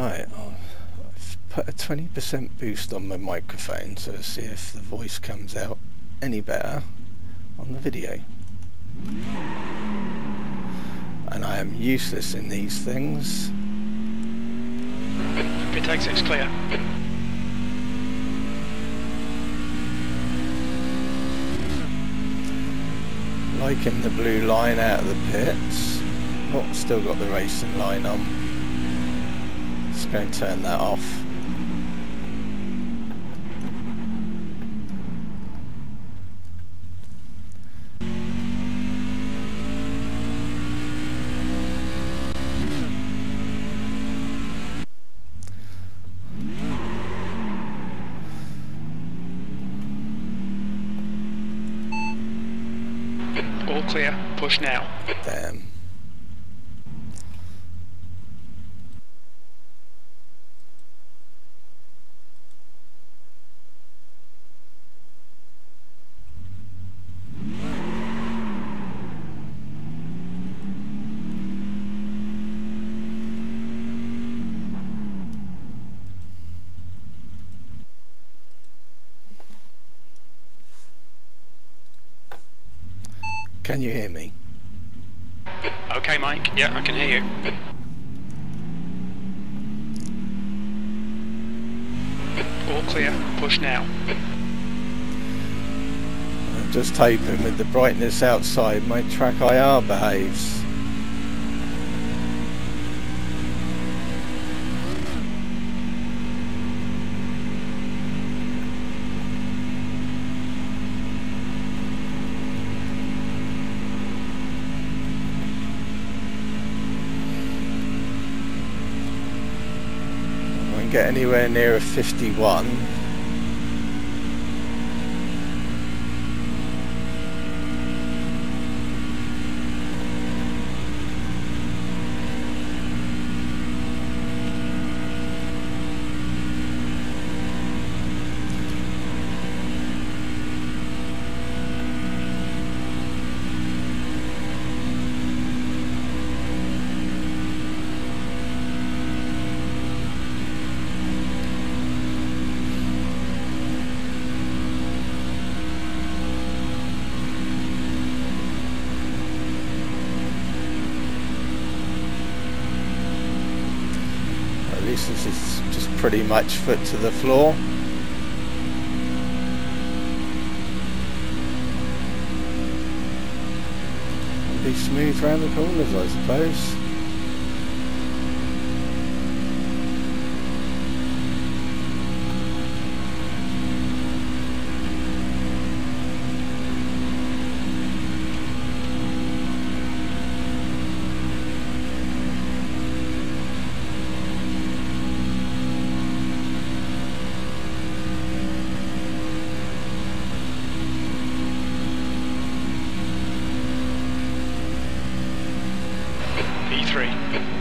Right, I've put a 20% boost on my microphone, so let's see if the voice comes out any better on the video. And I am useless in these things. Intake 6 clear. Liking the blue line out of the pits. Oh, still got the racing line on. Just going to turn that off. All clear, push now. Damn. Can you hear me? Okay, Mike. Yeah, I can hear you. All clear, push now. I'm just hoping with the brightness outside my track IR behaves. Get anywhere near a 51. This is just pretty much foot to the floor. Be smooth round the corners, I suppose. E3.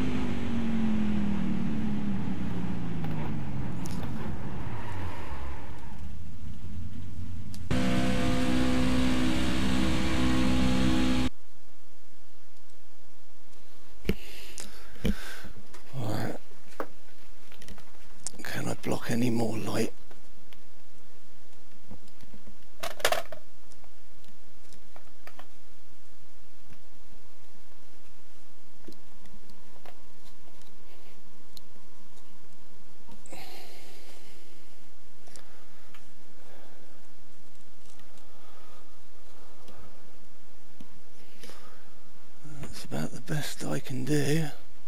Right. Can I block any more light? That's about the best I can do.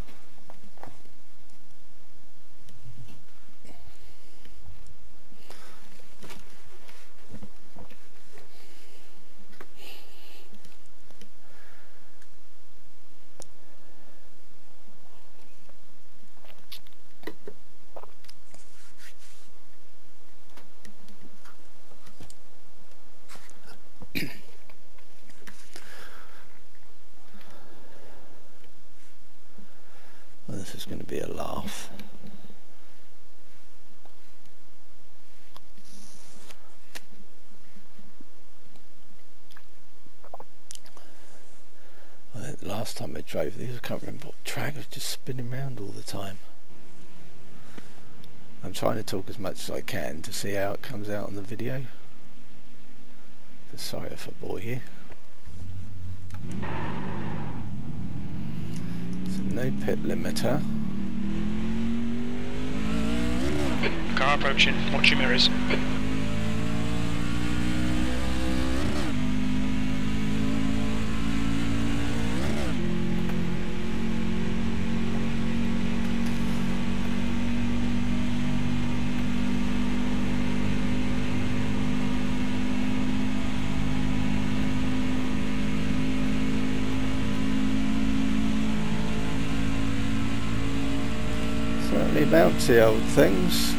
Well, this is going to be a laugh. Well, last time I drove these, I can't remember what track, I was just spinning around all the time. I'm trying to talk as much as I can to see how it comes out on the video. So sorry if I bore you. So no pit limiter. Car approaching, watch your mirrors. Certainly bouncy old things.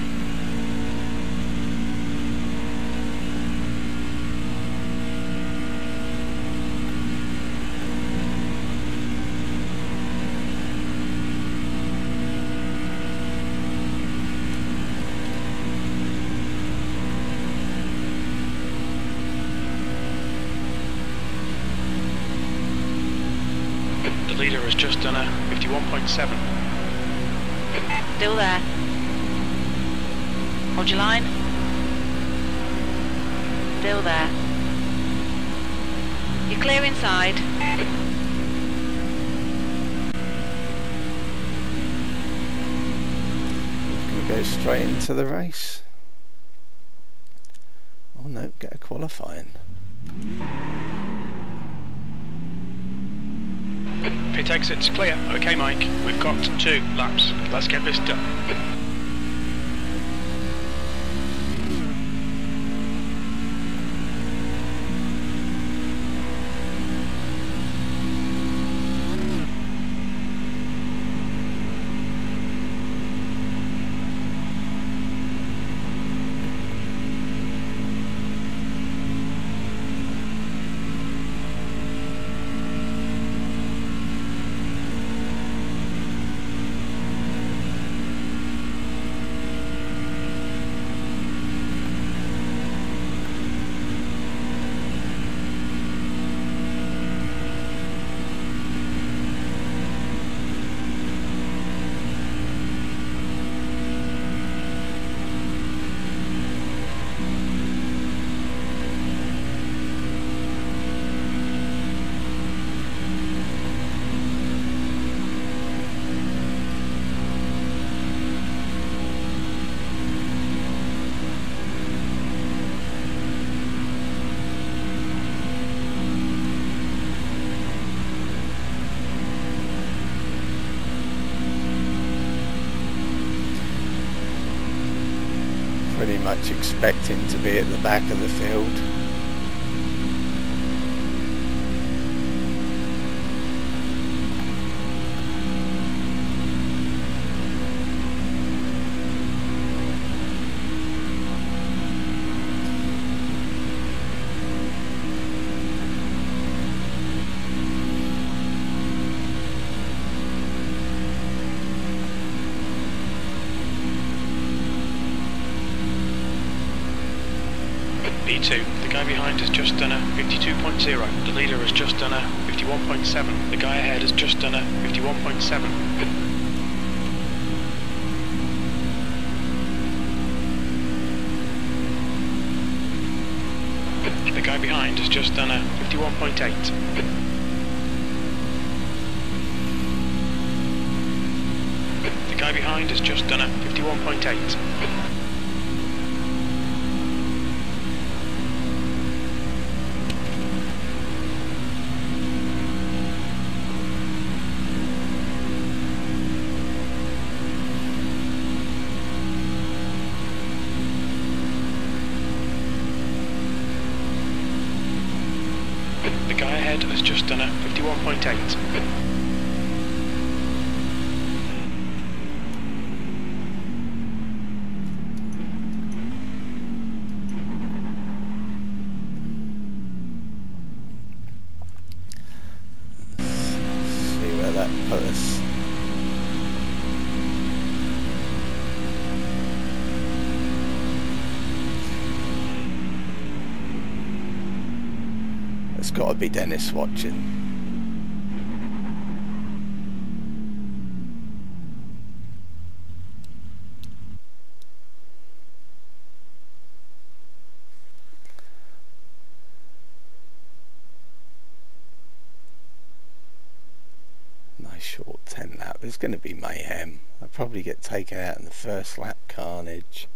The leader has just done a 51.7. Still there. Hold your line. Still there. You're clear inside. Gonna go straight into the race. Oh no, get a qualifying. Pit exit's clear. Okay, Mike. We've got 2 laps. Let's get this done. Pretty much expecting to be at the back of the field. B2, the guy behind has just done a 52.0. The leader has just done a 51.7. The guy ahead has just done a 51.7. The guy behind has just done a 51.8. The guy behind has just done a 51.8. The guy ahead has just done a 51.8. See where that put us. It's got to be Dennis watching. Nice short 10 lap. It's going to be mayhem. I'll probably get taken out in the first lap, carnage.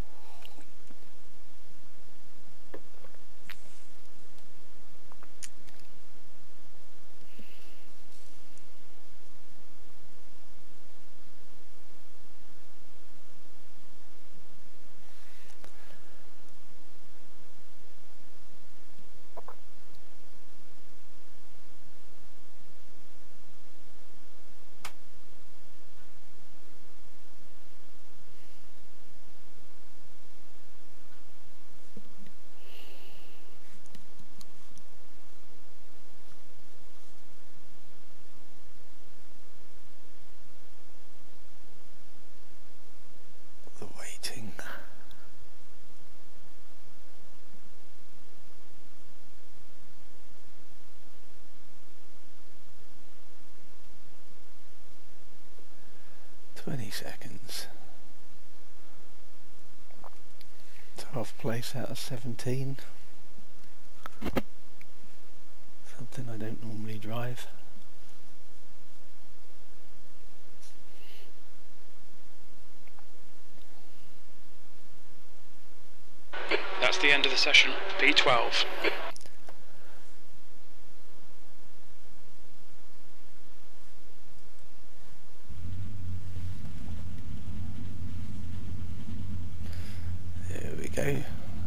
The waiting. Seconds. 12th place out of 17. Something I don't normally drive. That's the end of the session. P12. Go.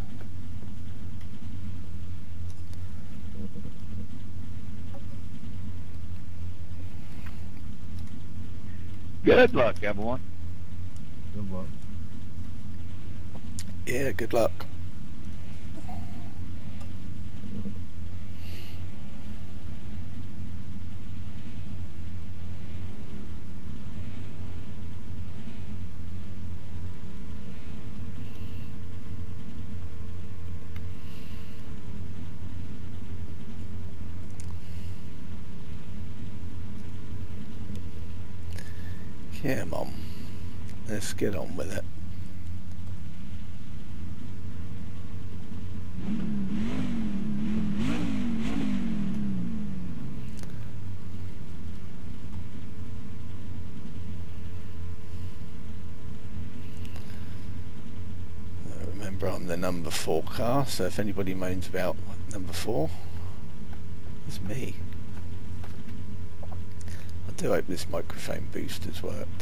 Good luck, everyone. Good luck. Yeah, good luck. Yeah, Mum. Let's get on with it. Remember, I'm the number 4 car, so if anybody moans about number 4, it's me. I do hope this microphone boost has worked.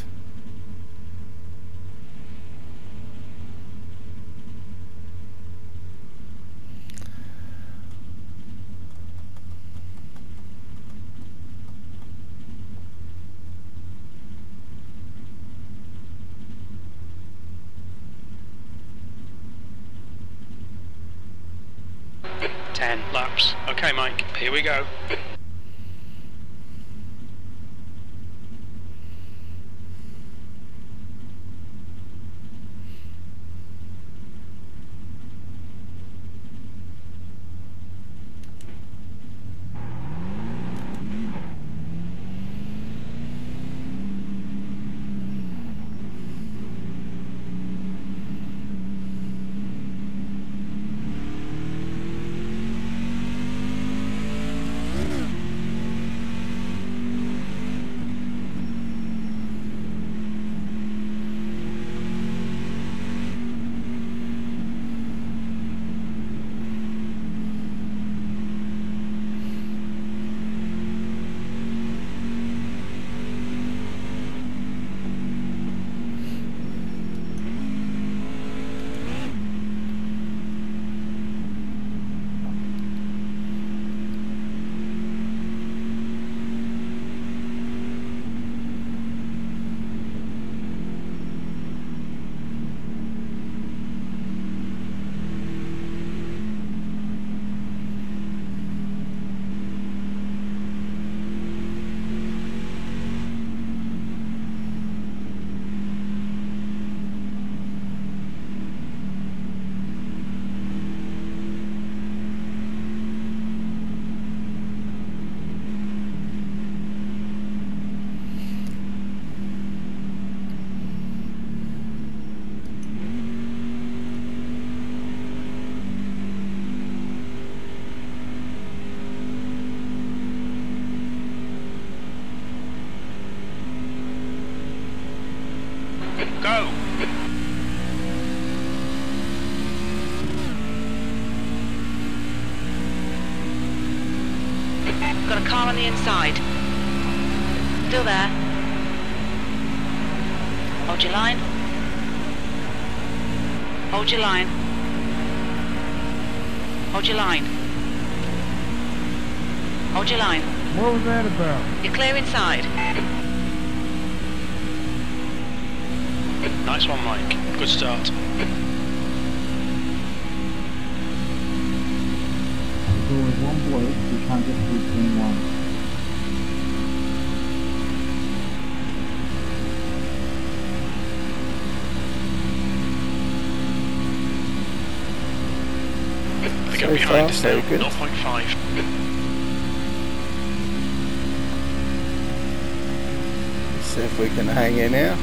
Laps. Okay, Mike, here we go. the inside. Still there. Hold your line. Hold your line. Hold your line. Hold your line. What was that about? You're clear inside. Nice one, Mike. Good start. We're doing one bloke, we can't get through turn one. The gap So behind far, is so now good. 0.5. See if we can hang in here.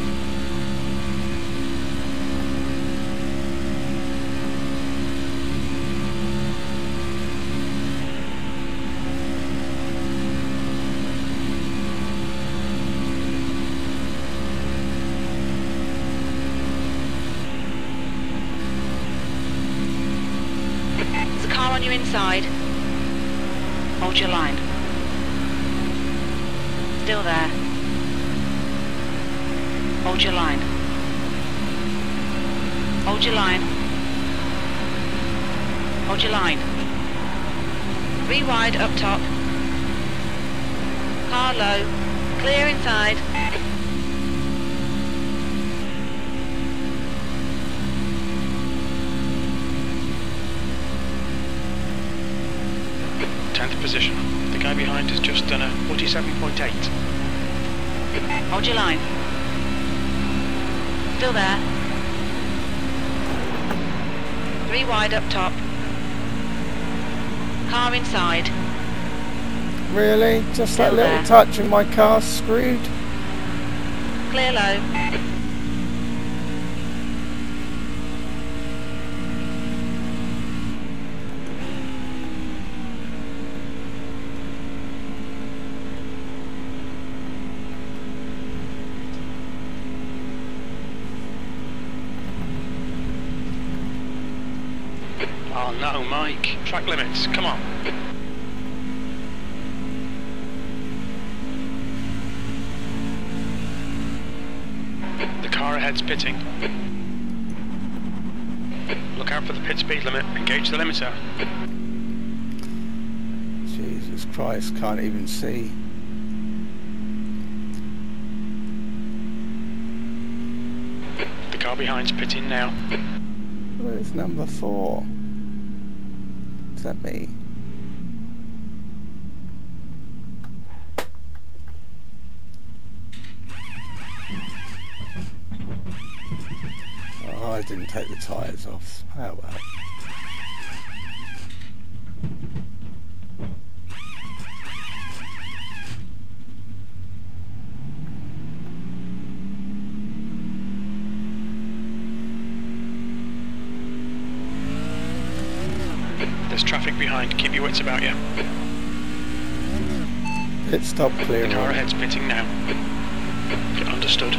There's a car on your inside. Hold your line. Still there. Hold your line. Hold your line. Hold your line. 3 wide up top. Car low. Clear inside. Position. The guy behind has just done a 47.8. Hold your line. Still there. 3 wide up top. Car inside. Really? Just Still that little there. touch and my car's screwed? Clear low. Oh no, Mike. Track limits. Come on. The car ahead's pitting. Look out for the pit speed limit. Engage the limiter. Jesus Christ, can't even see. The car behind's pitting now. Where's number 4? Is that me? Oh, I didn't take the tyres off. Oh well. There's traffic behind. Keep your wits about you. Pit stop clear. The car ahead's pitting now. Understood.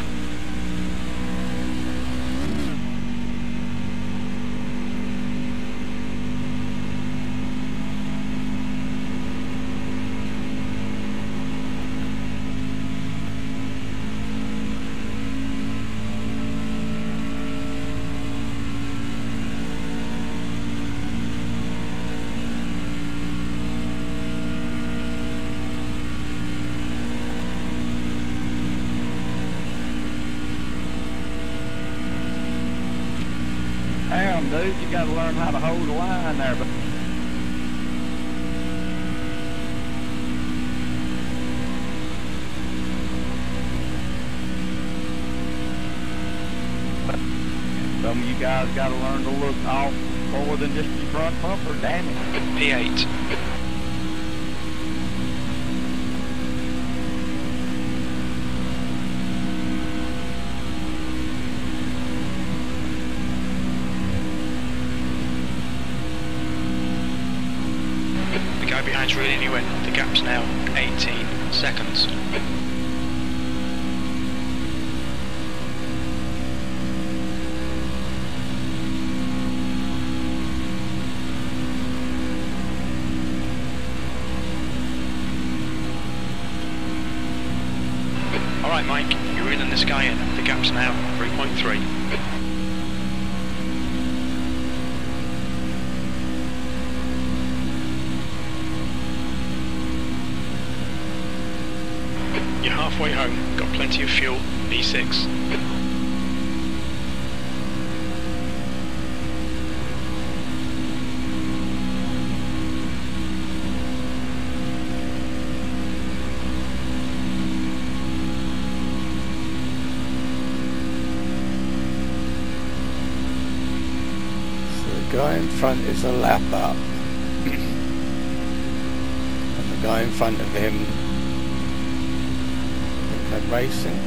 Damn, dude, you gotta learn how to hold the line there. But some of you guys gotta learn to look off more than just your front bumper, damn it. P8. The guy behind's reeling you in. The gap's now 18 seconds. Alright Mike, you're in and this guy in. The gap's now 3.3. You're halfway home, got plenty of fuel, B6. The guy in front is a lap up, and the guy in front of him, I think I'm racing.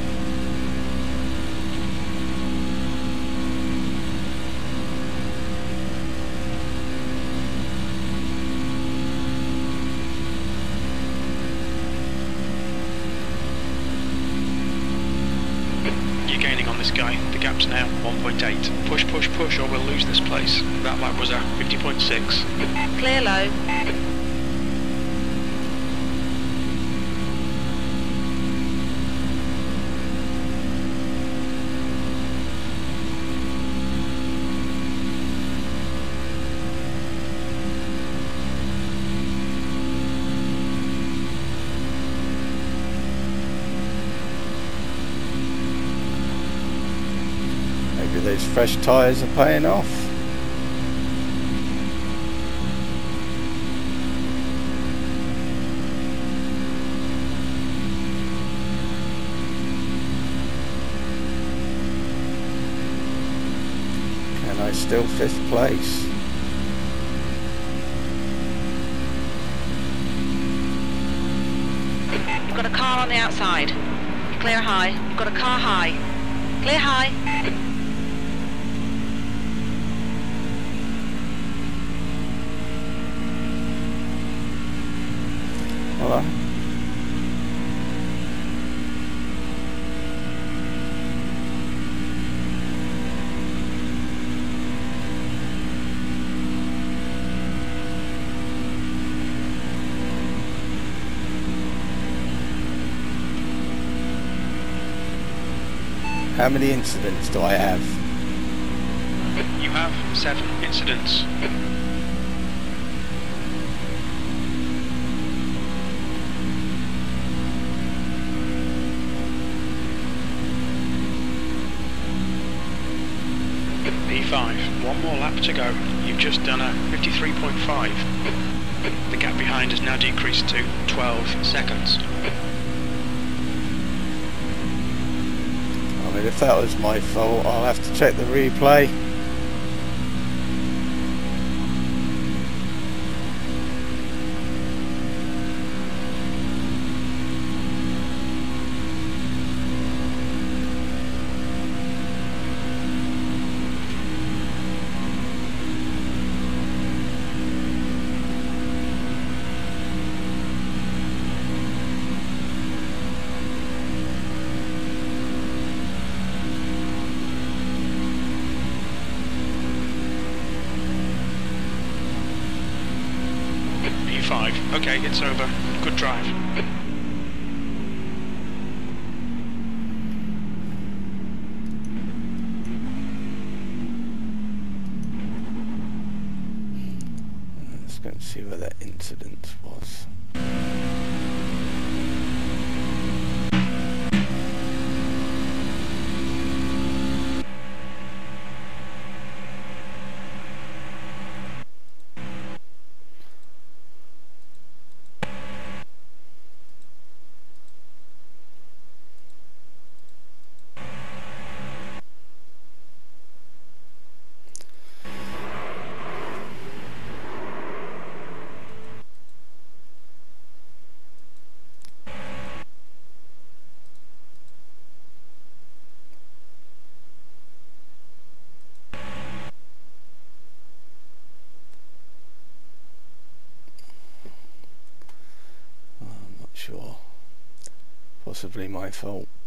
You're gaining on this guy, the gap's now 1.8. Push, push, push, or we'll lose this place. That lap was at 50.6. Clear low. Maybe those fresh tyres are paying off. Can I still 5th place? You've got a car on the outside. Clear high. You've got a car high. Clear high. Hello. How many incidents do I have? You have 7 incidents. P5, one more lap to go. You've just done a 53.5. The gap behind has now decreased to 12 seconds. I mean, if that was my fault, I'll have to check the replay. P5, okay, it's over. Good drive. Let's go and see where that incident was. Sure. Possibly my fault.